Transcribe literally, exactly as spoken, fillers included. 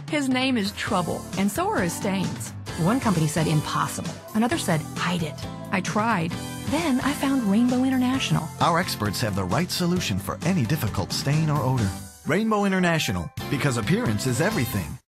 His name is Trouble, and so are his stains. One company said impossible. Another said hide it. I tried. Then I found Rainbow International. Our experts have the right solution for any difficult stain or odor. Rainbow International, because appearance is everything.